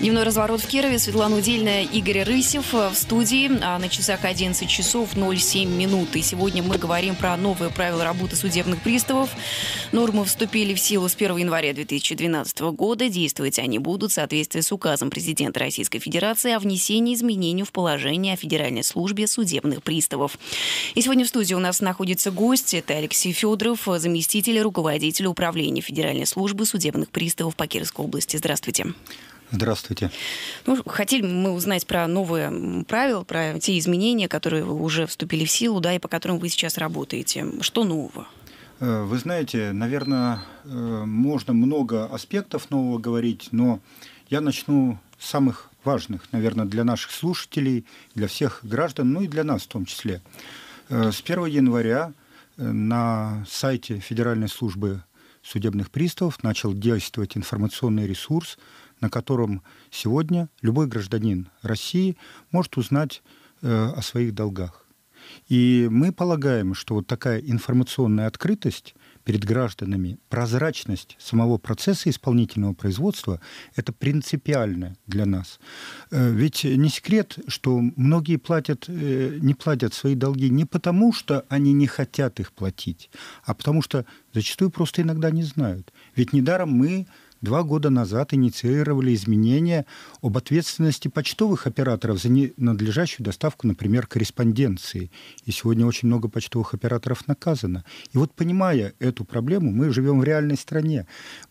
Дневной разворот в Кирове. Светлана Удельная, Игорь Рысев в студии. На часах 11 часов 07 минут. И сегодня мы говорим про новые правила работы судебных приставов. Нормы вступили в силу с 1 января 2012 года. Действовать они будут в соответствии с указом президента Российской Федерации о внесении изменений в положение о Федеральной службе судебных приставов. И сегодня в студии у нас находится гость. Это Алексей Федоров, заместитель руководителя управления Федеральной службы судебных приставов по Кировской области. Здравствуйте. Здравствуйте. Хотели мы узнать про новые правила, про те изменения, которые уже вступили в силу, да, и по которым вы сейчас работаете. Что нового? Вы знаете, наверное, можно много аспектов нового говорить, но я начну с самых важных, наверное, для наших слушателей, для всех граждан, ну и для нас в том числе. С 1 января на сайте Федеральной службы судебных приставов начал действовать информационный ресурс, на котором сегодня любой гражданин России может узнать о своих долгах. И мы полагаем, что вот такая информационная открытость перед гражданами, прозрачность самого процесса исполнительного производства – это принципиально для нас. Ведь не секрет, что многие не платят свои долги не потому, что они не хотят их платить, а потому что зачастую просто иногда не знают. Ведь недаром мы 2 года назад инициировали изменения об ответственности почтовых операторов за ненадлежащую доставку, например, корреспонденции. И сегодня очень много почтовых операторов наказано. И вот, понимая эту проблему, мы живем в реальной стране.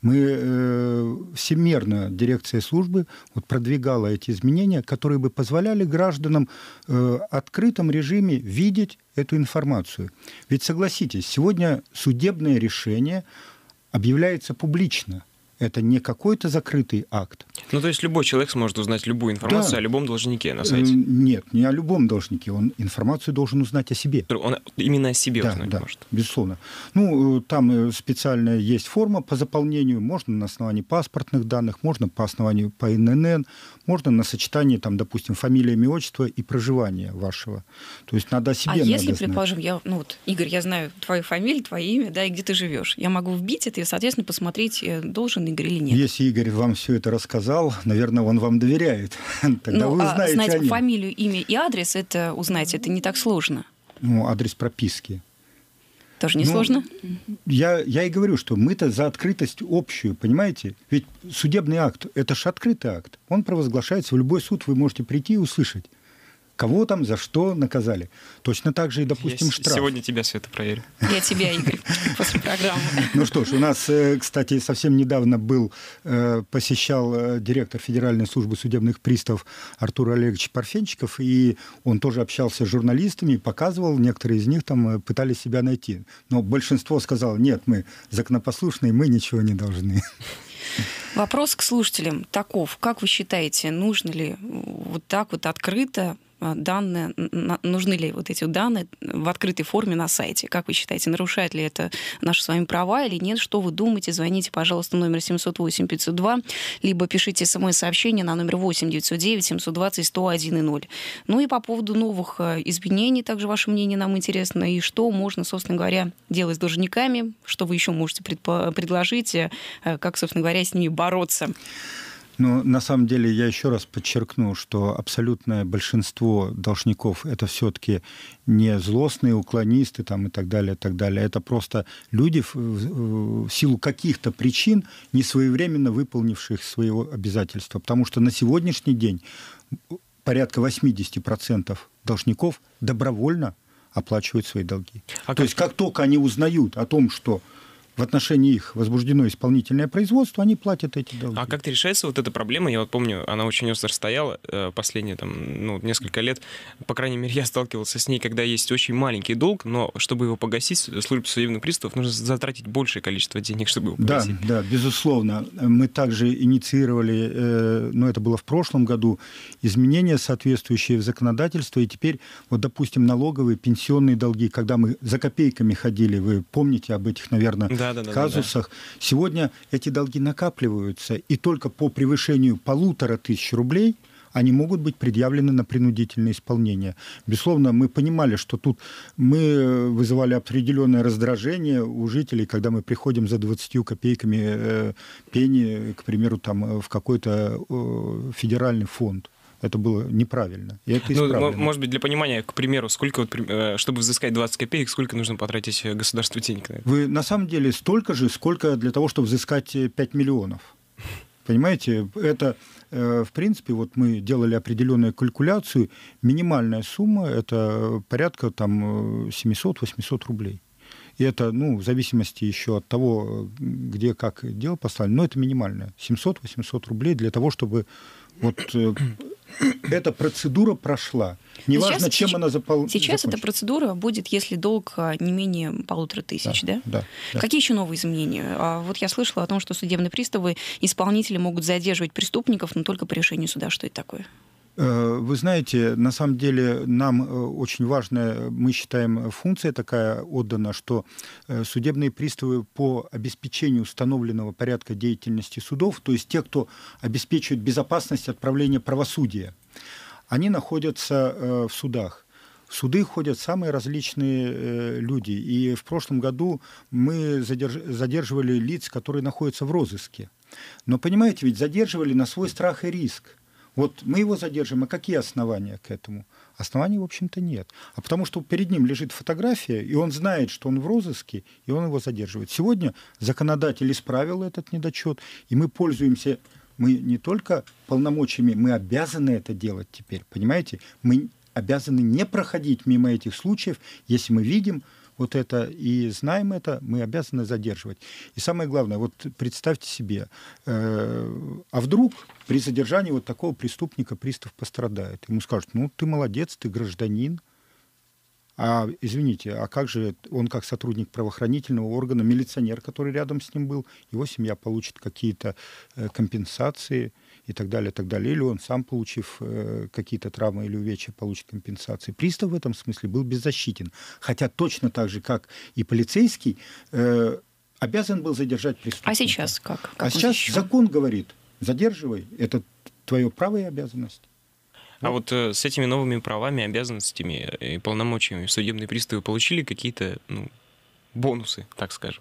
Всемерно дирекция службы продвигала эти изменения, которые бы позволяли гражданам в открытом режиме видеть эту информацию. Ведь, согласитесь, сегодня судебное решение объявляется публично. Это не какой-то закрытый акт. Ну, то есть любой человек сможет узнать любую информацию о любом должнике на сайте? Нет, не о любом должнике. Он информацию должен узнать о себе. Он именно о себе узнать может? Да, безусловно. Ну, там специальная есть форма по заполнению. Можно на основании паспортных данных, можно по основанию по ИНН, можно на сочетании, там, допустим, фамилия, имя, отчество и проживание вашего. То есть надо о себе если, знать. предположим, Игорь, я знаю твою фамилию, твое имя, да, и где ты живешь. Я могу вбить это и, соответственно, посмотреть, должен Игорь или нет. Если Игорь вам все это рассказал, наверное, он вам доверяет. Тогда вы узнаете знать фамилию, имя и адрес, это узнать, это не так сложно. Адрес прописки. Тоже не сложно? Я и говорю, что мы-то за открытость общую, понимаете? Ведь судебный акт – это же открытый акт. Он провозглашается в любой суд, вы можете прийти и услышать, кого там за что наказали. Точно так же и, допустим, штраф. Сегодня тебя, Света, проверю. Я тебя, Игорь, после программы. Ну что ж, у нас, кстати, совсем недавно посещал директор Федеральной службы судебных приставов Артур Олегович Парфенчиков, и он тоже общался с журналистами, показывал, некоторые из них там пытались себя найти. Но большинство сказало: нет, мы законопослушные, мы ничего не должны. Вопрос к слушателям таков. Как вы считаете, нужно ли вот так вот открыто данные, нужны ли вот эти данные в открытой форме на сайте? Как вы считаете, нарушает ли это наши с вами права или нет? Что вы думаете? Звоните, пожалуйста, номер 708-502, либо пишите смс-сообщение на номер 8-910-720-101-0. Ну и по поводу новых изменений, также ваше мнение нам интересно, и что можно, собственно говоря, делать с должниками, что вы еще можете предложить, как, собственно говоря, с ними бороться? Но на самом деле я еще раз подчеркну, что абсолютное большинство должников – это все-таки не злостные уклонисты там, и так далее, и так далее. Это просто люди, в силу каких-то причин, не своевременно выполнивших свои обязательства. Потому что на сегодняшний день порядка 80% должников добровольно оплачивают свои долги. То есть как только они узнают о том, что в отношении их возбуждено исполнительное производство, они платят эти долги. А как-то решается вот эта проблема? Я помню, она очень остро стояла последние несколько лет. По крайней мере, я сталкивался с ней, когда есть очень маленький долг, но чтобы его погасить, службе судебных приставов нужно затратить большее количество денег, чтобы его погасить. Да, безусловно. Мы также инициировали, но это было в прошлом году, изменения, соответствующие в законодательство. И теперь, допустим, налоговые, пенсионные долги, когда мы за копейками ходили, вы помните об этих, наверное, казусах. Да. Сегодня эти долги накапливаются, и только по превышению 1500 рублей они могут быть предъявлены на принудительное исполнение. Безусловно, мы понимали, что тут мы вызывали определенное раздражение у жителей, когда мы приходим за 20 копейками пени, к примеру, там, в какой-то федеральный фонд. Это было неправильно. И это исправлено. Может быть, для понимания, к примеру, сколько, чтобы взыскать 20 копеек, сколько нужно потратить государству денег на это? Вы на самом деле столько же, сколько для того, чтобы взыскать 5 миллионов. Понимаете, это, в принципе, вот мы делали определенную калькуляцию, минимальная сумма – это порядка там 700-800 рублей. И это, в зависимости еще от того, где как дело поставлено, но это минимальное. 700-800 рублей для того, чтобы вот эта процедура прошла. Неважно, чем она Сейчас эта процедура будет, если долг не менее 1500, да? Да. Какие еще новые изменения? Вот я слышала о том, что судебные приставы, исполнители могут задерживать преступников, но только по решению суда. Что это такое? Вы знаете, на самом деле нам очень важная, мы считаем, функция такая отдана, что судебные приставы по обеспечению установленного порядка деятельности судов, то есть те, кто обеспечивает безопасность отправления правосудия, они находятся в судах. В суды ходят самые различные люди. И в прошлом году мы задерживали лиц, которые находятся в розыске. Но, понимаете, ведь задерживали на свой страх и риск. Вот мы его задержим, а какие основания к этому? Оснований, в общем-то, нет. А потому что перед ним лежит фотография, и он знает, что он в розыске, и он его задерживает. Сегодня законодатель исправил этот недочет, и мы пользуемся, мы не только полномочиями, мы обязаны это делать теперь, понимаете? Мы обязаны не проходить мимо этих случаев, если мы видим вот это и знаем это, мы обязаны задерживать. И самое главное, вот представьте себе, а вдруг при задержании вот такого преступника пристав пострадает? Ему скажут, ты молодец, ты гражданин. А, извините, а как же он как сотрудник правоохранительного органа, милиционер, который рядом с ним был, его семья получит какие-то компенсации и так далее, так далее. Или он сам, получив какие-то травмы или увечья, получит компенсации. Пристав в этом смысле был беззащитен. Хотя точно так же, как и полицейский, обязан был задержать преступника. А сейчас как? А сейчас закон говорит, задерживай, это твое право и обязанность. А вот с этими новыми правами, обязанностями и полномочиями судебные приставы получили какие-то бонусы, так скажем?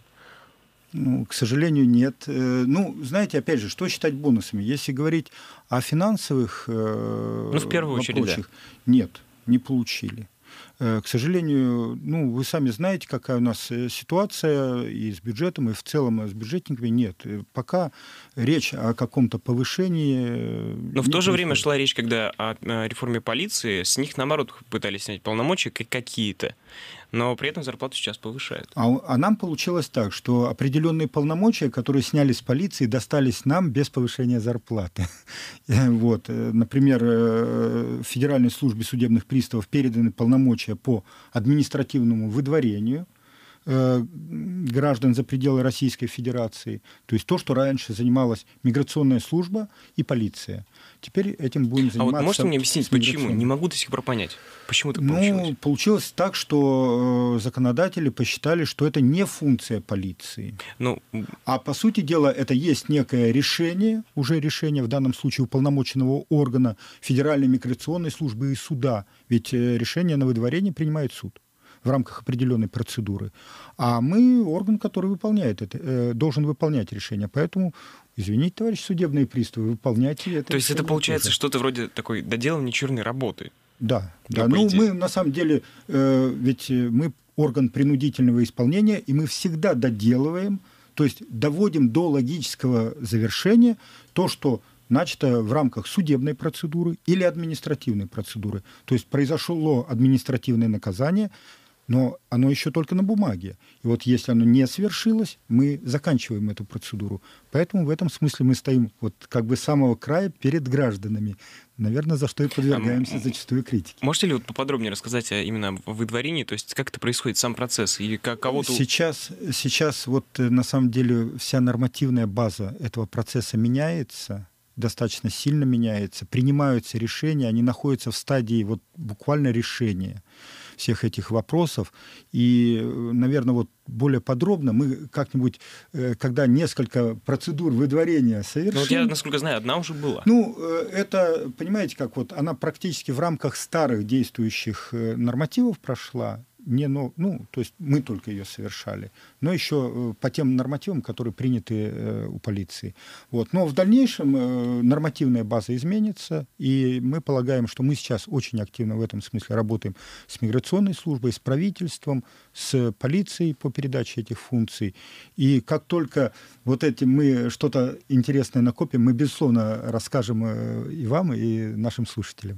К сожалению, нет. Знаете, опять же, что считать бонусами? Если говорить о финансовых в первую очередь, да. Нет, не получили. К сожалению, вы сами знаете, какая у нас ситуация и с бюджетом, и в целом с бюджетниками. Нет. Пока речь о каком-то повышении... Но в то же время шла речь, когда о реформе полиции, с них, наоборот, пытались снять полномочия какие-то, но при этом зарплату сейчас повышают. А нам получилось так, что определенные полномочия, которые сняли с полиции, достались нам без повышения зарплаты. Вот. Например, в Федеральной службе судебных приставов переданы полномочия по административному выдворению граждан за пределы Российской Федерации. То есть то, что раньше занималась миграционная служба и полиция. Теперь этим будем заниматься. А вот можете мне объяснить, почему? Не могу до сих пор понять. Почему так получилось? Получилось так, что законодатели посчитали, что это не функция полиции. А по сути дела это есть некое решение, уже решение в данном случае уполномоченного органа Федеральной миграционной службы и суда. Ведь решение на выдворение принимает суд в рамках определенной процедуры. А мы орган, который выполняет это, должен выполнять решение. Поэтому, извините, товарищи судебные приставы, выполняйте это. То есть это получается что-то вроде такой доделанной черной работы? Да. Мы на самом деле, ведь мы орган принудительного исполнения, и мы всегда доделываем, то есть доводим до логического завершения то, что начато в рамках судебной процедуры или административной процедуры. То есть произошло административное наказание, но оно еще только на бумаге. И вот если оно не свершилось, мы заканчиваем эту процедуру. Поэтому в этом смысле мы стоим вот как бы с самого края перед гражданами. Наверное, за что и подвергаемся зачастую критике. Можете ли вот поподробнее рассказать именно о выдворении? То есть как это происходит, сам процесс? Или кого-то... Сейчас вот на самом деле вся нормативная база этого процесса меняется, достаточно сильно меняется. Принимаются решения, они находятся в стадии вот буквально решения. всех этих вопросов. И, наверное, вот более подробно мы как-нибудь, когда несколько процедур выдворения совершим... Ну, вот я, насколько знаю, одна уже была. Ну, это, понимаете, как вот она практически в рамках старых действующих нормативов прошла. То есть мы только ее совершали, но еще по тем нормативам, которые приняты у полиции. Вот. Но в дальнейшем нормативная база изменится, и мы полагаем, что мы сейчас очень активно в этом смысле работаем с миграционной службой, с правительством, с полицией по передаче этих функций. И как только вот этим мы что-то интересное накопим, мы, безусловно, расскажем и вам, и нашим слушателям.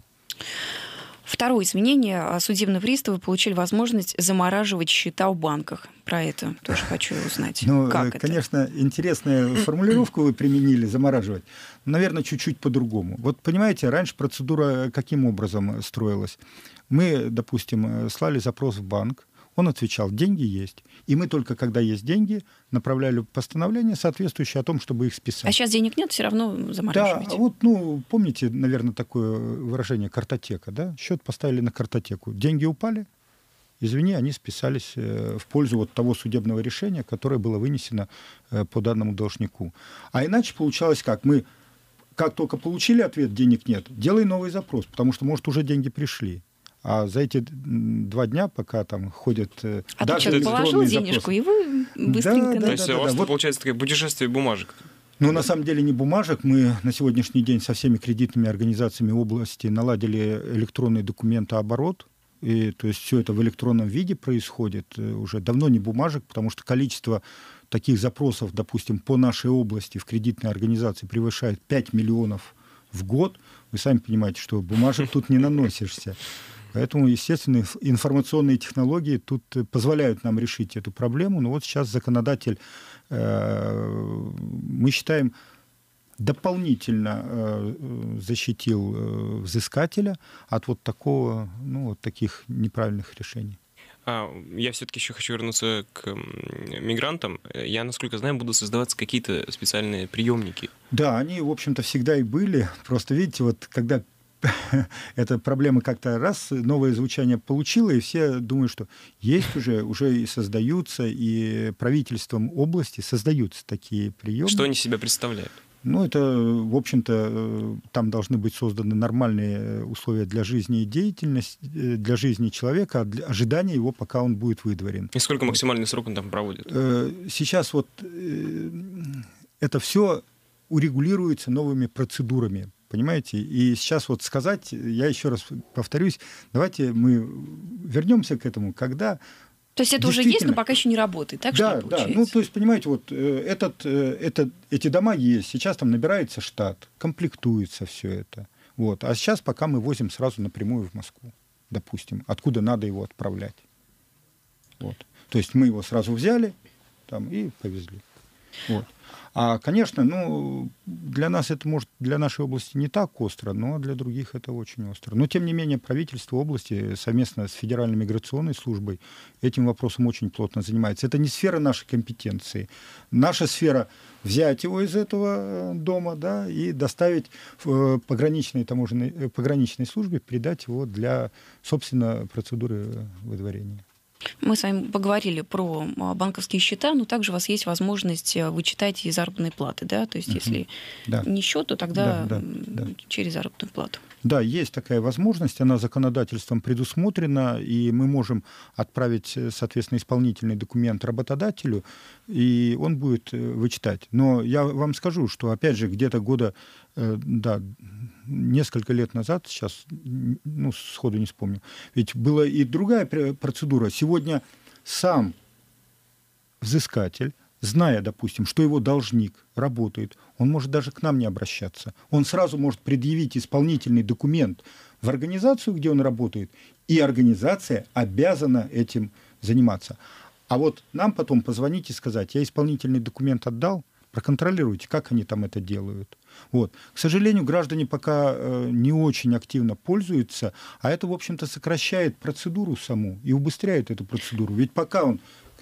Второе изменение. Судебные приставы получили возможность замораживать счета в банках. Про это тоже хочу узнать. Ну, как это? Конечно, интересную формулировку вы применили, замораживать. Наверное, чуть-чуть по-другому. Вот понимаете, раньше процедура каким образом строилась? Мы, допустим, слали запрос в банк, он отвечал, деньги есть. И мы только, когда есть деньги, направляли постановление, соответствующее о том, чтобы их списать. А сейчас денег нет, все равно замораживаете? Да, вот, помните, наверное, такое выражение «картотека», да? Счет поставили на картотеку. Деньги упали, извини, они списались в пользу вот того судебного решения, которое было вынесено по данному должнику. А иначе получалось как? Мы, как только получили ответ, денег нет, делай новый запрос, потому что, может, уже деньги пришли. А за эти 2 дня, пока там ходят... А тут человек положил денежку, и вы быстренько... То есть у вас получается такое путешествие бумажек? Ну, на самом деле, не бумажек. Мы на сегодняшний день со всеми кредитными организациями области наладили электронный документооборот. И, то есть все это в электронном виде происходит. Уже давно не бумажек, потому что количество таких запросов, допустим, по нашей области в кредитной организации превышает 5 миллионов в год. Вы сами понимаете, что бумажек тут не наносишься. Поэтому, естественно, информационные технологии тут позволяют нам решить эту проблему. Но вот сейчас законодатель, мы считаем, дополнительно защитил взыскателя от вот такого, вот таких неправильных решений. Я все-таки еще хочу вернуться к мигрантам. Я, насколько знаю, будут создаваться какие-то специальные приемники. Да, они, в общем-то, всегда и были. Просто, видите, вот когда эта проблема как-то раз новое звучание получила, и все думают, что есть уже и создаются, и правительством области создаются такие приемы. Что они себя представляют? Ну, это, в общем-то, там должны быть созданы нормальные условия для жизни и деятельности, для жизни человека, для ожидания его, пока он будет выдворен. И сколько максимальный срок он там проводит? Сейчас вот это все урегулируется новыми процедурами. Понимаете? И сейчас вот сказать, я еще раз повторюсь, давайте мы вернемся к этому, когда... То есть это уже есть, но пока еще не работает, так что ли получается? Да, то есть, понимаете, вот эти дома есть, сейчас там набирается штат, комплектуется все это. Вот. А сейчас пока мы возим сразу напрямую в Москву, допустим, откуда надо его отправлять. Вот. То есть мы его сразу взяли там, и повезли. Вот. А, конечно, для нас это может, для нашей области не так остро, но для других это очень остро. Но, тем не менее, правительство области совместно с Федеральной миграционной службой этим вопросом очень плотно занимается. Это не сфера нашей компетенции. Наша сфера — взять его из этого дома, да, и доставить в пограничной службе, передать его для, собственно, процедуры выдворения. Мы с вами поговорили про банковские счета, но также у вас есть возможность вычитать и заработные платы, да? То есть если не счет, то тогда через заработную плату. Да, есть такая возможность, она законодательством предусмотрена, и мы можем отправить, соответственно, исполнительный документ работодателю, и он будет вычитать. Но я вам скажу, что, опять же, где-то несколько лет назад, сейчас, сходу не вспомню, ведь была и другая процедура. Сегодня сам взыскатель, зная, допустим, что его должник работает, он может даже к нам не обращаться. Он сразу может предъявить исполнительный документ в организацию, где он работает, и организация обязана этим заниматься. А вот нам потом позвонить и сказать: я исполнительный документ отдал, проконтролируйте, как они там это делают. Вот. К сожалению, граждане пока не очень активно пользуются, а это, в общем-то, сокращает процедуру саму и убыстряет эту процедуру. Ведь пока он к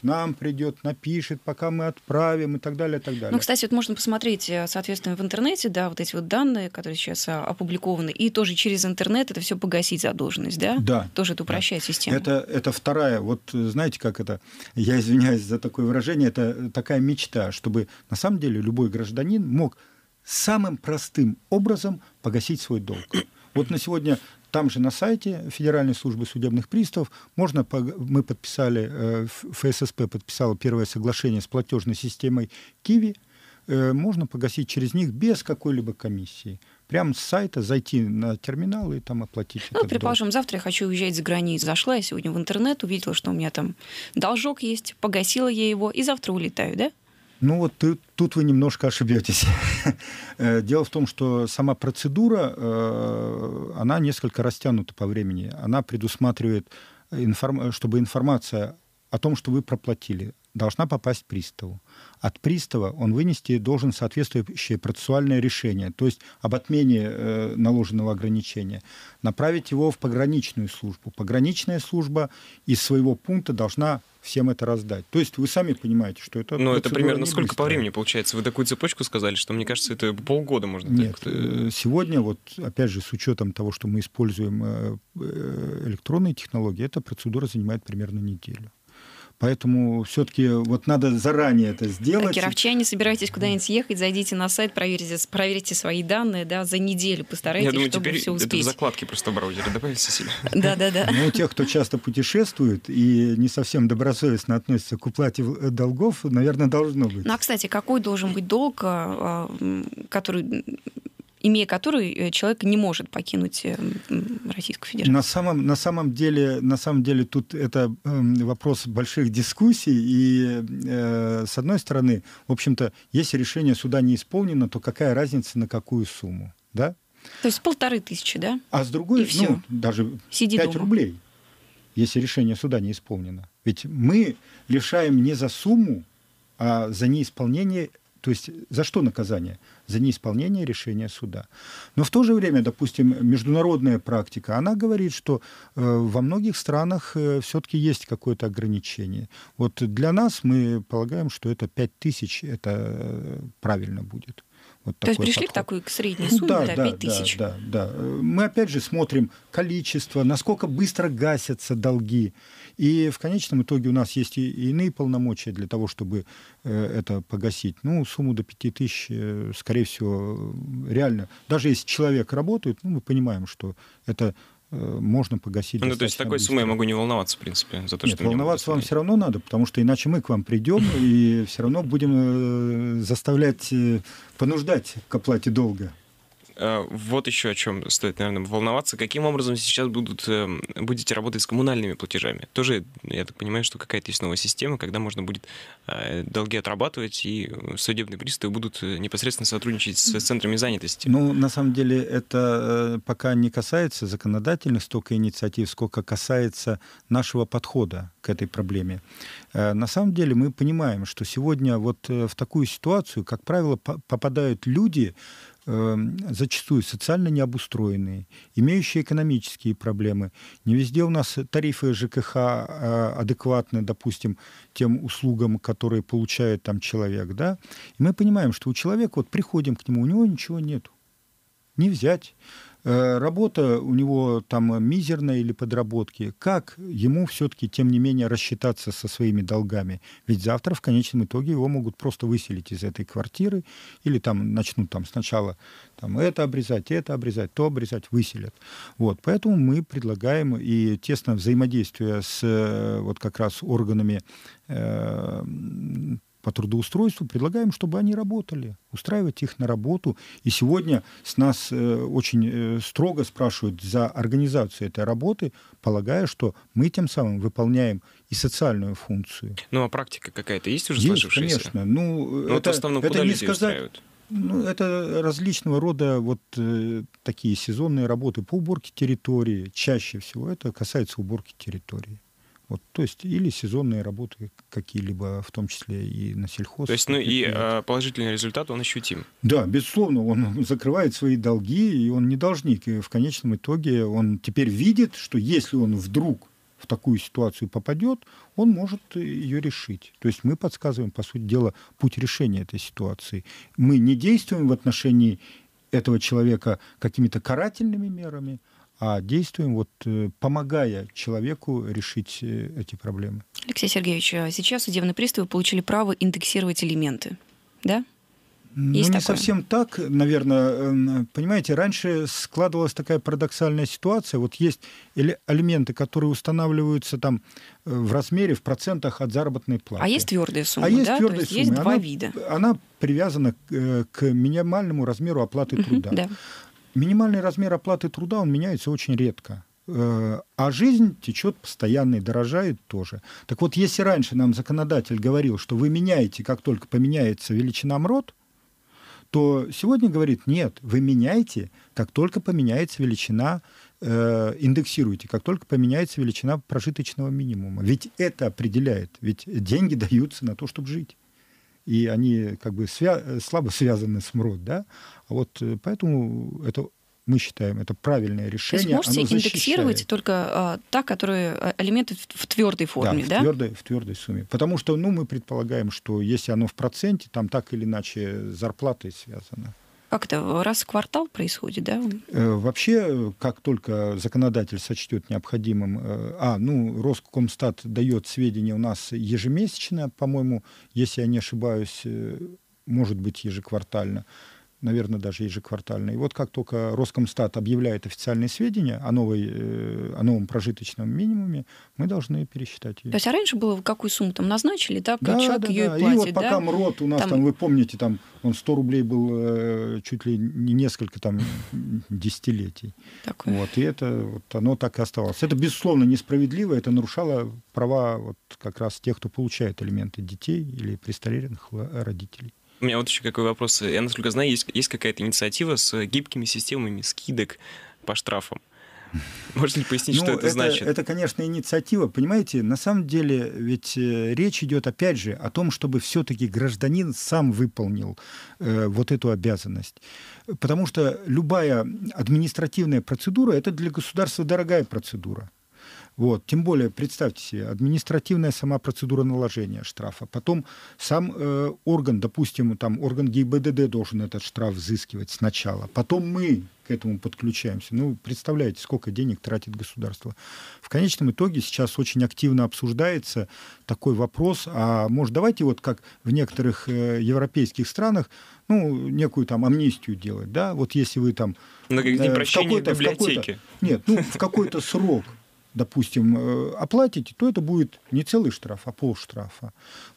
нам придет, напишет, пока мы отправим и так далее, и так далее. Ну, кстати, вот можно посмотреть, соответственно, в интернете, да, вот эти вот данные, которые сейчас опубликованы, и тоже через интернет это все погасить задолженность, да? Да. Тоже это упрощает систему. Это вторая, вот знаете, как это, я извиняюсь за такое выражение, это такая мечта, чтобы на самом деле любой гражданин мог самым простым образом погасить свой долг. Вот на сегодня там же на сайте Федеральной службы судебных приставов мы подписали, ФССП подписала первое соглашение с платежной системой Киви, можно погасить через них без какой-либо комиссии. Прямо с сайта зайти на терминал и там оплатить. Ну, предположим, завтра я хочу уезжать за границу. Зашла я сегодня в интернет, увидела, что у меня там должок есть, погасила я его, и завтра улетаю, да? Ну вот тут вы немножко ошибетесь. Дело в том, что сама процедура, она несколько растянута по времени. Она предусматривает, чтобы информация о том, что вы проплатили, должна попасть приставу. От пристава он вынести должен соответствующее процессуальное решение, то есть об отмене наложенного ограничения, направить его в пограничную службу. Пограничная служба из своего пункта должна всем это раздать. То есть вы сами понимаете, что это... Ну, это примерно сколько по времени получается? Вы такую цепочку сказали, что, мне кажется, это полгода можно... Нет, сегодня, вот опять же, с учетом того, что мы используем электронные технологии, эта процедура занимает примерно неделю. Поэтому все-таки вот надо заранее это сделать. Так, кировчане, собираетесь куда-нибудь ехать, зайдите на сайт, проверите свои данные, да, за неделю постарайтесь, я думаю, чтобы теперь все успеть. это в закладке просто в браузере добавится сильно. Да. Ну, у тех, кто часто путешествует и не совсем добросовестно относится к уплате долгов, наверное, должно быть. Ну, а, кстати, какой должен быть долг, имея который человек не может покинуть Российскую Федерацию? На самом деле тут это вопрос больших дискуссий. И, с одной стороны, в общем-то, если решение суда не исполнено, то какая разница, на какую сумму? Да? То есть 1500, да? А с другой, даже Сиди 5 дома. рублей, если решение суда не исполнено. Ведь мы лишаем не за сумму, а за неисполнение. То есть за что наказание? За неисполнение решения суда. Но в то же время, допустим, международная практика, она говорит, что во многих странах все-таки есть какое-то ограничение. Вот для нас мы полагаем, что это 5000, это правильно будет. Вот то есть пришли подход. к средней сумме, 5000. Да. Мы опять же смотрим количество, насколько быстро гасятся долги. И в конечном итоге у нас есть и иные полномочия для того, чтобы это погасить. Ну, сумму до 5000, скорее всего, реально. Даже если человек работает, мы понимаем, что это можно погасить. Ну, то есть такой суммой я могу не волноваться, в принципе, за то, Нет, что волноваться вам все равно надо, потому что иначе мы к вам придем и все равно будем заставлять, понуждать к оплате долга. Вот еще о чем стоит, наверное, волноваться. Каким образом сейчас будете работать с коммунальными платежами? Тоже, я так понимаю, что какая-то есть новая система, когда можно будет долги отрабатывать, и судебные приставы будут непосредственно сотрудничать с центрами занятости. Ну, на самом деле, это пока не касается законодательных столько инициатив, сколько касается нашего подхода к этой проблеме. На самом деле мы понимаем, что сегодня вот в такую ситуацию, как правило, попадают люди, зачастую социально необустроенные, имеющие экономические проблемы. Не везде у нас тарифы ЖКХ адекватны, допустим, тем услугам, которые получает там человек. Да? И мы понимаем, что у человека, вот приходим к нему, у него ничего нету. Не взять. Работа у него там мизерная или подработки. Как ему все-таки, тем не менее, рассчитаться со своими долгами? Ведь завтра в конечном итоге его могут просто выселить из этой квартиры или там начнут там сначала там, это обрезать, то обрезать, выселят. Вот. Поэтому мы предлагаем и тесно взаимодействуя с вот как раз органами по трудоустройству, предлагаем, чтобы они работали, устраивать их на работу. И сегодня с нас очень строго спрашивают за организацию этой работы, полагая, что мы тем самым выполняем и социальную функцию. Ну, а практика какая-то есть уже сложившаяся? Есть, конечно. Ну, это в основном куда людей устраивают? Ну, это различного рода вот такие сезонные работы по уборке территории. Чаще всего это касается уборки территории. Вот, то есть или сезонные работы какие-либо, в том числе и на сельхоз. То есть, положительный результат, он ощутим? Да, безусловно, он закрывает свои долги, и он не должник. И в конечном итоге он теперь видит, что если он вдруг в такую ситуацию попадет, он может ее решить. То есть мы подсказываем, по сути дела, путь решения этой ситуации. Мы не действуем в отношении этого человека какими-то карательными мерами, а действуем, помогая человеку решить эти проблемы. Алексей Сергеевич, сейчас судебные приставы получили право индексировать элементы, да? Не совсем так, наверное. Понимаете, раньше складывалась такая парадоксальная ситуация. Вот есть алименты, которые устанавливаются там в размере, в процентах от заработной платы. А есть твердая сумма, есть да? твердая То есть сумма. есть два вида. Она привязана к минимальному размеру оплаты труда. Да. Минимальный размер оплаты труда, он меняется очень редко. А жизнь течет постоянно и дорожает тоже. Так вот, если раньше нам законодатель говорил, что вы меняете, как только поменяется величина МРОТ, то сегодня говорит, нет, вы меняете, как только поменяется величина, индексируйте, как только поменяется величина прожиточного минимума. Ведь это определяет, ведь деньги даются на то, чтобы жить. И они как бы слабо связаны с МРОТ, да? А вот поэтому это, мы считаем, это правильное решение. То есть можете индексировать только которые элементы в твердой форме, да? В твердой сумме. Потому что, мы предполагаем, что если оно в проценте, там так или иначе с зарплатой связано. Как это, раз в квартал происходит, да? Вообще, как только законодатель сочтет необходимым... Роскомстат дает сведения у нас ежемесячно, по-моему, если я не ошибаюсь, может быть, ежеквартально. Наверное, даже ежеквартально. И вот как только Роскомстат объявляет официальные сведения о новом прожиточном минимуме, мы должны пересчитать ее. То есть, а раньше было, какую сумму там назначили, да, человек ее и платит, и вот пока МРОТ у нас, вы помните, он 100 рублей был чуть ли не несколько десятилетий. Такое. И это оно так и оставалось. Это, безусловно, несправедливо, это нарушало права как раз тех, кто получает алименты детей или престарелых родителей. У меня вот еще какой вопрос. Я, насколько знаю, есть какая-то инициатива с гибкими системами скидок по штрафам. Можете ли пояснить, что это значит? Это, конечно, инициатива. Понимаете, на самом деле ведь речь идет, опять же, о том, чтобы все-таки гражданин сам выполнил эту обязанность. Потому что любая административная процедура – это для государства дорогая процедура. Тем более, представьте себе, административная сама процедура наложения штрафа. Потом сам орган, допустим, орган ГИБДД должен этот штраф взыскивать сначала. Потом мы к этому подключаемся. Представляете, сколько денег тратит государство. В конечном итоге сейчас очень активно обсуждается такой вопрос, а может, давайте как в некоторых европейских странах, некую амнистию делать, да? Если вы Многоднепрощение в библиотеке. В какой-то срок, допустим, оплатите, то это будет не целый штраф, а полштрафа.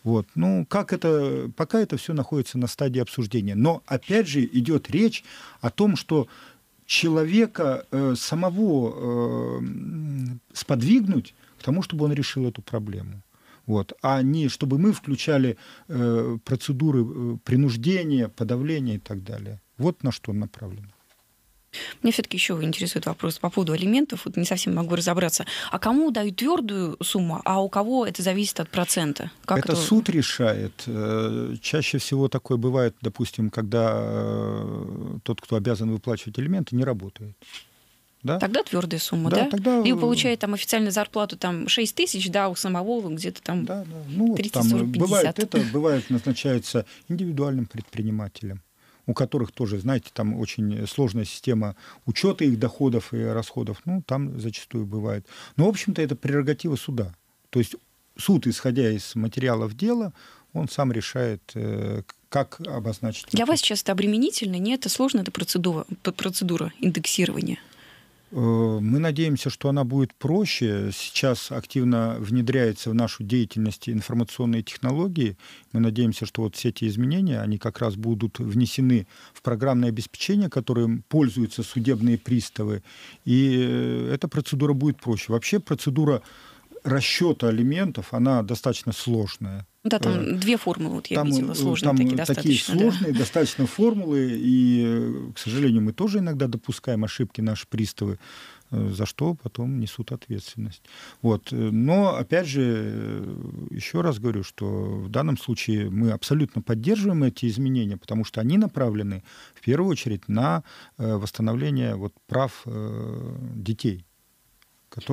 Пока это все находится на стадии обсуждения. Но, опять же, идет речь о том, что человека самого сподвигнуть к тому, чтобы он решил эту проблему. А не чтобы мы включали процедуры принуждения, подавления и так далее. На что направлено. Меня все-таки еще интересует вопрос по поводу алиментов. Не совсем могу разобраться. А кому дают твердую сумму, а у кого это зависит от процента? Это суд решает. Чаще всего такое бывает, допустим, когда тот, кто обязан выплачивать алименты, не работает. Да? Тогда твердая сумма, да? Тогда... Либо получает официальную зарплату 6 тысяч, да, у самого где-то 30-40-50. Бывает, назначается индивидуальным предпринимателем, у которых тоже, знаете, очень сложная система учета их доходов и расходов. Там зачастую бывает. Но, в общем-то, это прерогатива суда. То есть суд, исходя из материалов дела, он сам решает, как обозначить. Для вас сейчас это обременительно? Нет, это сложная процедура индексирования? Мы надеемся, что она будет проще. Сейчас активно внедряется в нашу деятельность информационные технологии. Мы надеемся, что все эти изменения, они как раз будут внесены в программное обеспечение, которым пользуются судебные приставы. И эта процедура будет проще. Вообще процедура расчета алиментов, она достаточно сложная. Там две формулы, я видела, сложные достаточно. Такие сложные, достаточно формулы, и, к сожалению, мы тоже иногда допускаем ошибки, наши приставы, за что потом несут ответственность. Но, опять же, еще раз говорю, что в данном случае мы абсолютно поддерживаем эти изменения, потому что они направлены, в первую очередь, на восстановление прав детей, которые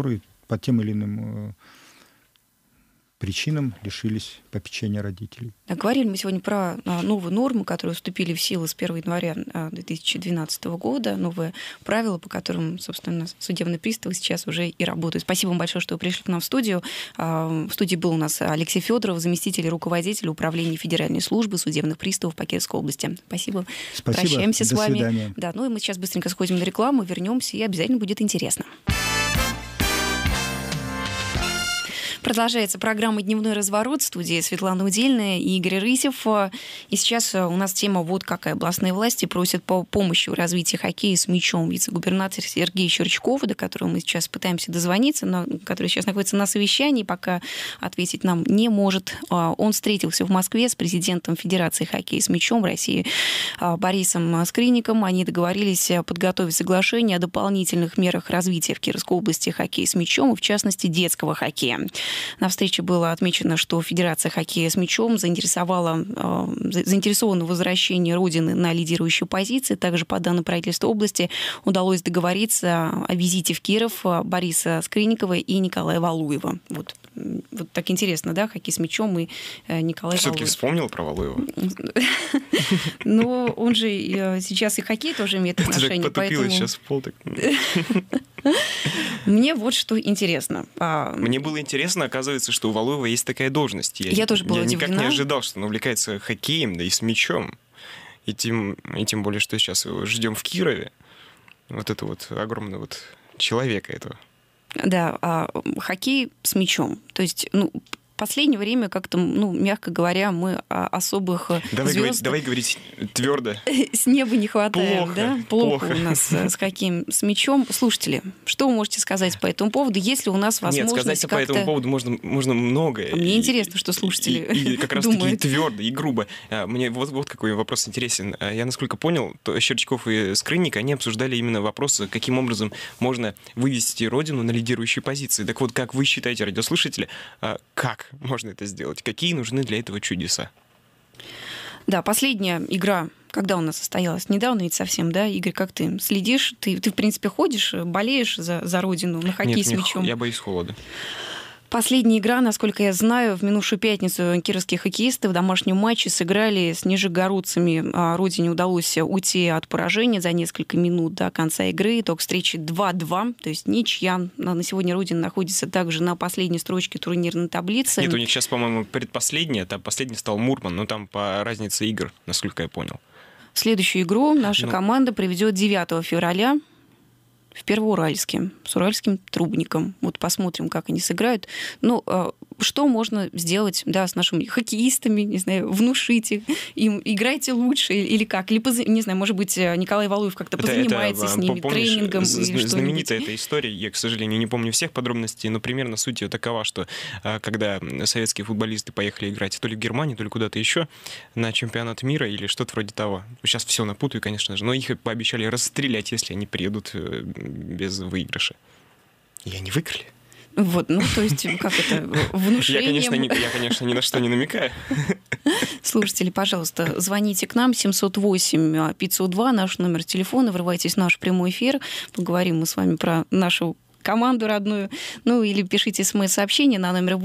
по тем или иным причинам лишились попечения родителей. Говорили мы сегодня про новые нормы, которые вступили в силу с 1 января 2012 года, новые правила, по которым, собственно, судебные приставы сейчас уже и работают. Спасибо вам большое, что вы пришли к нам в студию. В студии был у нас Алексей Федоров, заместитель руководителя Управления Федеральной службы судебных приставов по Кировской области. Спасибо. Прощаемся с вами. До свидания. Да, ну и мы сейчас быстренько сходим на рекламу, вернемся, и обязательно будет интересно. Продолжается программа «Дневной разворот» в студии Светлана Удельная и Игорь Рысев. И сейчас у нас тема вот какая. Областные власти просят по помощи в развитии хоккея с мячом. Вице-губернатор Сергей Щерчков, до которого мы сейчас пытаемся дозвониться, который сейчас находится на совещании, пока ответить нам не может. Он встретился в Москве с президентом Федерации хоккея с мячом России Борисом Скрынником. Они договорились подготовить соглашение о дополнительных мерах развития в Кировской области хоккея с мячом, и в частности детского хоккея. На встрече было отмечено, что Федерация хоккея с мячом заинтересована в возвращении Родины на лидирующую позицию. Также, по данным правительства области, удалось договориться о визите в Киров Бориса Скрынникова и Николая Валуева. Вот так интересно, да, хоккей с мячом и Николай Валуев. Все-таки вспомнил про Валуева? Но он же сейчас и хоккей тоже имеет отношение. Это же потупилось сейчас в пол. Мне вот что интересно. Мне было интересно, оказывается, что у Валуева есть такая должность. Я тоже была удивлена. Я никак не ожидал, что он увлекается хоккеем, да и с мячом. И тем более, что сейчас его ждем в Кирове. Вот это вот огромного вот человека этого. Да, хоккей с мячом. То есть, в последнее время как-то, мягко говоря, мы особых звезд... Давай говорить твердо. С неба не хватает, плохо, да? Плохо у нас с хоккеем с мячом. Слушатели, что вы можете сказать по этому поводу, если у нас возможность... Нет, сказать по этому поводу можно многое. Мне интересно, что слушатели и как раз таки твердо и грубо. Мне вот какой вопрос интересен. Я, насколько понял, то Щерчков и Скрынник, они обсуждали именно вопрос, каким образом можно вывести Родину на лидирующие позиции. Так вот, как вы считаете, радиослушатели, как можно это сделать? Какие нужны для этого чудеса? Да, последняя игра, когда у нас состоялась? Недавно ведь совсем, да? Игорь, как ты следишь? Ты в принципе, ходишь, болеешь за Родину на хоккей с мячом? Я боюсь холода. Последняя игра, насколько я знаю, в минувшую пятницу кировские хоккеисты в домашнем матче сыграли с нижегородцами. Родине удалось уйти от поражения за несколько минут до конца игры. Итог встречи 2-2, то есть ничья. На сегодня Родина находится также на последней строчке турнирной таблицы. Нет, у них сейчас, по-моему, предпоследняя, там последний стал Мурман, но там по разнице игр, насколько я понял. Следующую игру наша команда проведет 9 февраля в Первоуральске с уральским Трубником. Вот посмотрим, как они сыграют. Что можно сделать, да, с нашими хоккеистами, не знаю, внушить им, играйте лучше или как? Или, не знаю, может быть, Николай Валуев как-то позанимается с ними, тренингом или что-нибудь. Знаменитая эта история, я, к сожалению, не помню всех подробностей, но примерно суть ее такова, что когда советские футболисты поехали играть то ли в Германию, то ли куда-то еще на чемпионат мира или что-то вроде того. Сейчас все напутаю, конечно же, но их пообещали расстрелять, если они приедут без выигрыша. И они выиграли. Вот, то есть, как это, внушением... Я, конечно, ни на что не намекаю. Слушатели, пожалуйста, звоните к нам, 708-502, наш номер телефона, врывайтесь в наш прямой эфир, поговорим мы с вами про нашу команду родную. Или пишите смс-сообщение на номер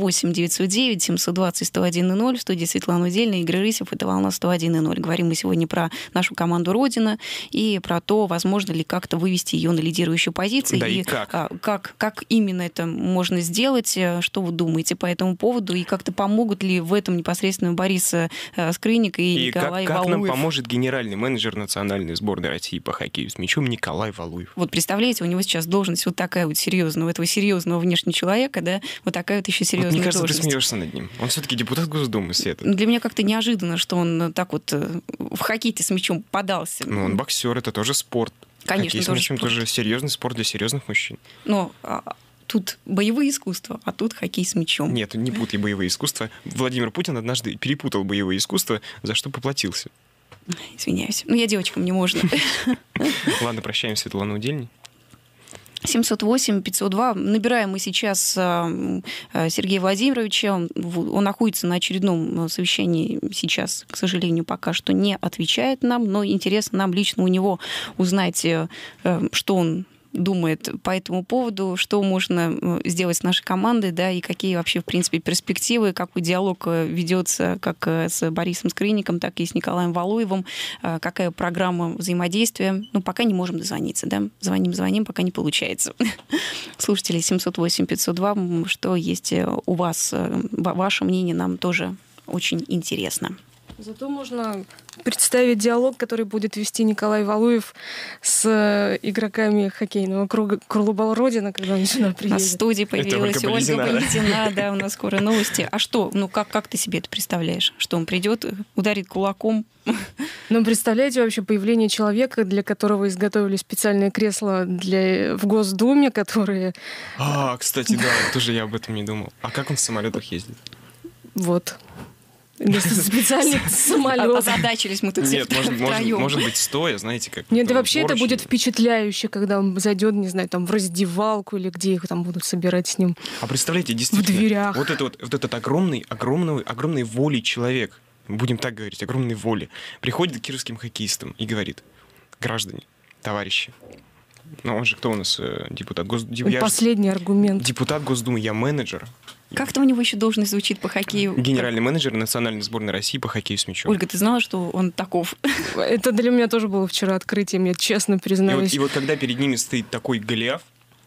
8-909-720-101-0. В студии Светлана Удельная, Игорь Рысев. Это «Волна 101.0». Говорим мы сегодня про нашу команду «Родина» и про то, возможно ли как-то вывести ее на лидирующую позицию. Да, и как? Как именно это можно сделать? Что вы думаете по этому поводу? И как-то помогут ли в этом непосредственно Борис Скрынник и Николай Валуев? Как нам поможет генеральный менеджер национальной сборной России по хоккею с мячом Николай Валуев? Вот представляете, у него сейчас должность вот такая вот серьезного, этого серьезного внешнего человека, да, вот такая вот еще серьезная мне кажется, должность. Ты смеешься над ним. Он все-таки депутат Госдумы, Света. Для меня как-то неожиданно, что он так вот в хоккей с мячом подался. Он боксер, это тоже спорт. Конечно, хоккей с мячом тоже серьезный спорт для серьезных мужчин. Но тут боевые искусства, а тут хоккей с мячом. Нет, не путай боевые искусства. Владимир Путин однажды перепутал боевые искусства, за что поплатился. Извиняюсь. Я девочкам не можно. Ладно, прощаем Светлану Удельной. 708-502. Набираем мы сейчас Сергея Владимировича. Он находится на очередном совещании сейчас, к сожалению, пока что не отвечает нам, но интересно нам лично у него узнать, что он думает по этому поводу, что можно сделать с нашей командой, да, и какие вообще, в принципе, перспективы, какой диалог ведется как с Борисом Скрынником, так и с Николаем Валуевым, какая программа взаимодействия. Ну, пока не можем дозвониться, да. Звоним, пока не получается. Слушатели 708-502, что есть у вас, ваше мнение нам тоже очень интересно. Зато можно представить диалог, который будет вести Николай Валуев с игроками хоккейного клуба «Родина», когда он сюда приедет. На студии появилась Ольга Болезина, да, у нас скоро новости. А что, как ты себе это представляешь? Что он придет, ударит кулаком? Ну, представляете вообще появление человека, для которого изготовили специальные кресла в Госдуме, которые... Кстати, да, тоже я об этом не думал. А как он в самолетах ездит? Вот. Специальный самолет. Озадачились мы тут все втроем. Может быть, стоя, знаете, как... Нет, да вообще это будет впечатляюще, когда он зайдет, не знаю, там в раздевалку или где их там будут собирать с ним. А представляете, действительно, в дверях. Вот этот огромной воли человек, будем так говорить, огромной воли, приходит к кировским хоккеистам и говорит: граждане, товарищи, ну он же кто у нас, депутат Госдумы? Последний аргумент. Депутат Госдумы, я менеджер. Как-то у него еще должность звучит по хоккею. Генеральный менеджер национальной сборной России по хоккею с мячом. Ольга, ты знала, что он таков? Это для меня тоже было вчера открытием, я честно признаюсь. И вот когда перед ними стоит такой Голиаф,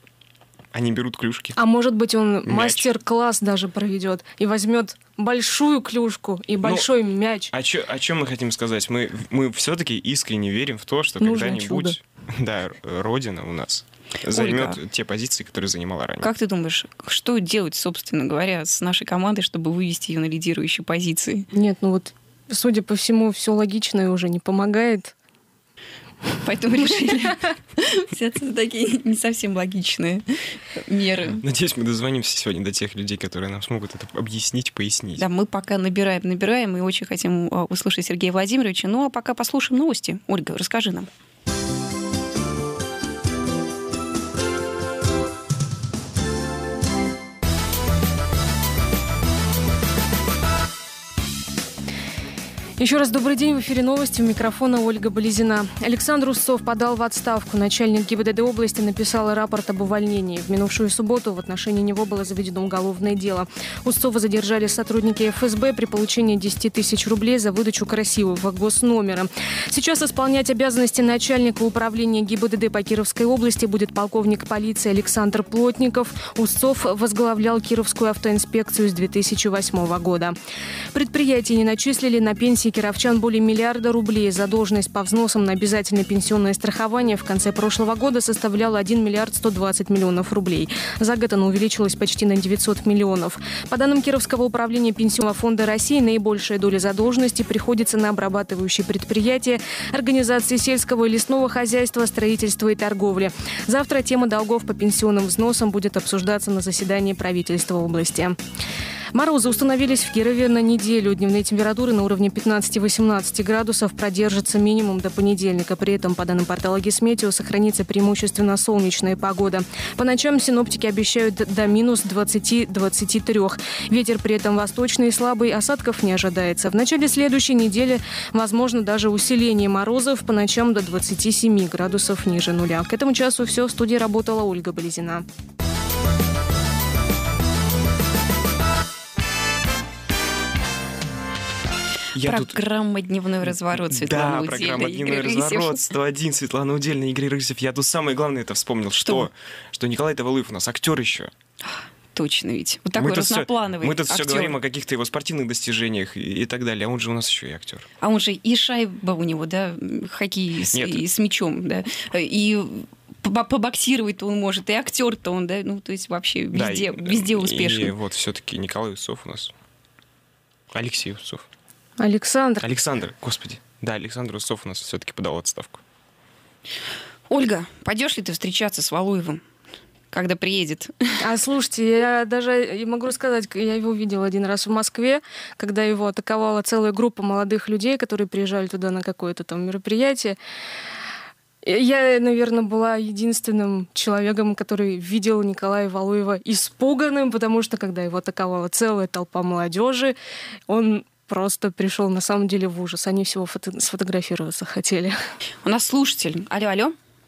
они берут клюшки. А может быть, он мастер-класс даже проведет и возьмет большую клюшку и большой мяч. О чем мы хотим сказать? Мы все-таки искренне верим в то, что нужно когда-нибудь Родина у нас займет те позиции, которые занимала ранее. Как ты думаешь, что делать, собственно говоря, с нашей командой, чтобы вывести ее на лидирующие позиции? Нет, судя по всему, все логичное уже не помогает. Поэтому решили взяться за такие не совсем логичные меры. Надеюсь, мы дозвонимся сегодня до тех людей, которые нам смогут это объяснить, пояснить. Да, мы пока набираем, и очень хотим услышать Сергея Владимировича. Ну, а пока послушаем новости. Ольга, расскажи нам. Еще раз добрый день. В эфире новости. У микрофона Ольга Болезина. Александр Устцов подал в отставку. Начальник ГИБДД области написал рапорт об увольнении. В минувшую субботу в отношении него было заведено уголовное дело. Устцова задержали сотрудники ФСБ при получении 10 тысяч рублей за выдачу красивого госномера. Сейчас исполнять обязанности начальника управления ГИБДД по Кировской области будет полковник полиции Александр Плотников. Устцов возглавлял Кировскую автоинспекцию с 2008 года. Предприятия не начислили на пенсии кировчан более миллиарда рублей. Задолженность по взносам на обязательное пенсионное страхование в конце прошлого года составляла 1 миллиард 120 миллионов рублей. За год она увеличилась почти на 900 миллионов. По данным Кировского управления Пенсионного фонда России, наибольшая доля задолженности приходится на обрабатывающие предприятия, организации сельского и лесного хозяйства, строительства и торговли. Завтра тема долгов по пенсионным взносам будет обсуждаться на заседании правительства области. Морозы установились в Кирове на неделю. Дневные температуры на уровне 15-18 градусов продержатся минимум до понедельника. При этом, по данным портала Гисметео, сохранится преимущественно солнечная погода. По ночам синоптики обещают до минус 20-23. Ветер при этом восточный и слабый, осадков не ожидается. В начале следующей недели возможно даже усиление морозов, по ночам до 27 градусов ниже нуля. К этому часу все. В студии работала Ольга Болезина. Программа «Дневной разворот» Светлана Удельная. Да, программа «Дневной разворот», 101, Светлана Удельная, Игорь Рысев. Я тут самое главное это вспомнил, что Николай Валуев у нас актер еще. Точно ведь. Вот такой разноплановый Мы тут актер. все говорим о каких-то его спортивных достижениях и так далее, а он же у нас еще и актер. А он же и шайба у него, да, хоккей с мячом, да, и побоксировать-то он может, и актер-то он, да, ну, то есть вообще везде успешный. И вот все-таки Николай Устцов у нас. Алексей Устцов. Александр, господи. Да, Александр Устцов у нас все-таки подал отставку. Ольга, пойдешь ли ты встречаться с Валуевым, когда приедет? Слушайте, я даже могу рассказать, я его видела один раз в Москве, когда его атаковала целая группа молодых людей, которые приезжали туда на какое-то там мероприятие. Я, наверное, была единственным человеком, который видел Николая Валуева испуганным, потому что, когда его атаковала целая толпа молодежи, он просто пришел на самом деле в ужас. Они всего сфотографироваться хотели. У нас слушатель. Алло.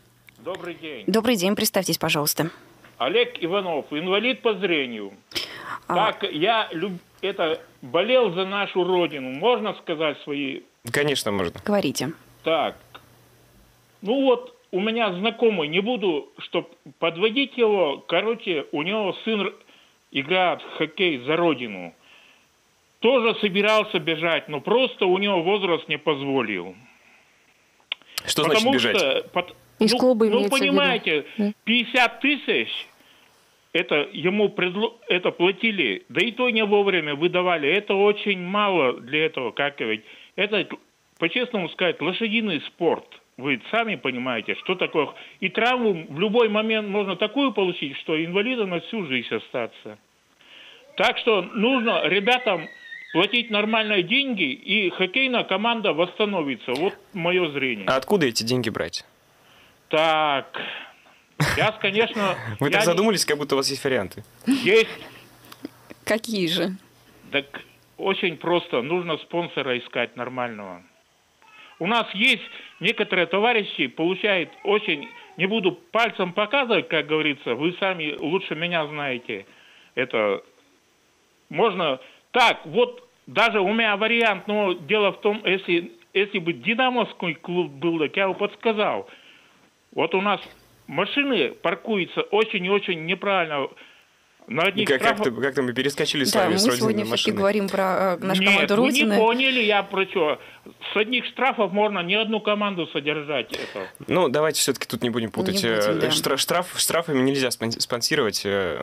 Добрый день. Добрый день, представьтесь, пожалуйста. Олег Иванов, инвалид по зрению. Так, я болел за нашу родину. Можно сказать свои... Конечно, можно. Говорите. Так, ну вот у меня знакомый, не буду, чтобы подводить его, короче, у него сын играет в хоккей за родину. Тоже собирался бежать, но просто у него возраст не позволил. Что значит бежать? Из клуба имеется в виду. понимаете, 50 тысяч, это ему это платили, да и то не вовремя выдавали. Это очень мало для этого, как ведь. Это, по-честному сказать, лошадиный спорт. Вы сами понимаете, что такое. И травму в любой момент можно такую получить, что инвалидом на всю жизнь остаться. Так что нужно ребятам платить нормальные деньги, и хоккейная команда восстановится. Вот мое зрение. А откуда эти деньги брать? Так, сейчас, конечно... Вы так задумались, как будто у вас есть варианты. Есть. Какие же? Так очень просто. Нужно спонсора искать нормального. У нас есть некоторые товарищи, получают очень... Не буду пальцем показывать, как говорится. Вы сами лучше меня знаете. Это можно... Так, вот даже у меня вариант, но дело в том, если бы динамовский клуб был, так я бы подсказал. Вот у нас машины паркуются очень и очень неправильно. На одних как-то мы перескочили с вами с мы сегодня все-таки говорим про нашу команду Родины. Нет, вы не поняли, я про что. С одних штрафов можно ни одну команду содержать. Это. Ну, давайте все-таки тут не будем путать. Не будем, да. Штрафами нельзя спонсировать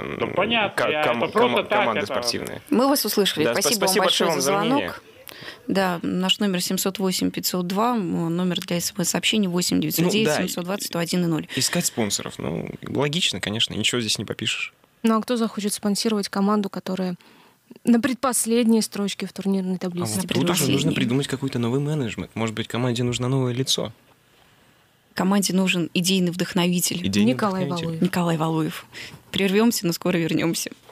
команды спортивные. Мы вас услышали. Да, спасибо вам большое за звонок. Да, наш номер 708-502, номер для СМС-сообщений 8-909-720-110. Искать спонсоров. Ну, логично, конечно, ничего здесь не попишешь. Ну, а кто захочет спонсировать команду, которая на предпоследней строчке в турнирной таблице? А вот тут уже нужно придумать какой-то новый менеджмент. Может быть, команде нужно новое лицо? Команде нужен идейный вдохновитель. Николай Валуев. Прервемся, но скоро вернемся.